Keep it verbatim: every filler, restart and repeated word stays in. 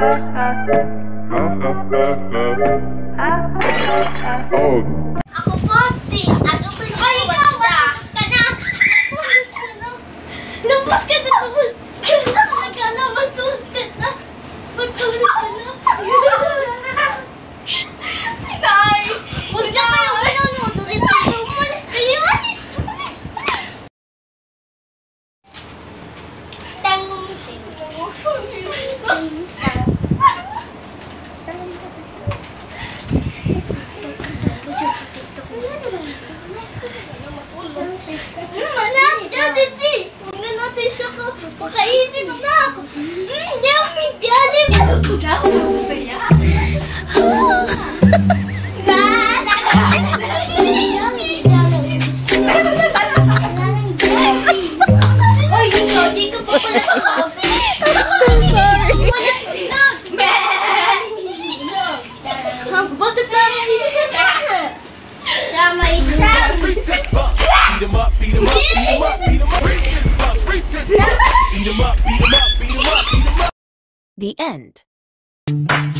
Oh. Ako po si Ato Pinoy. Ay, ikaw! Matulog ka na! Lumpas ka na! Lumpas ka na! Nagkala, matulog ka na! Matulog ka na! Nay! Huwag na kayo manonood ulit dito! Umalis kayo! Umalis! Umalis! Umalis! Tangong tingin. Anak, Jollibee! Huwag na natin siya ka. Pakainin mo na ako. Hmm, yummy Jollibee! Huwag na ako masaya. Oy, ikaw, di ka pa pala makabi. I'm sorry. Walang tinog. Man! Ang butterfly mo yun. Siya may isang. Beat 'em up, beat 'em up, beat 'em up, beat 'em up. Recess bus, recess bus. Beat 'em up, beat 'em up, beat 'em up, beat 'em up. The end.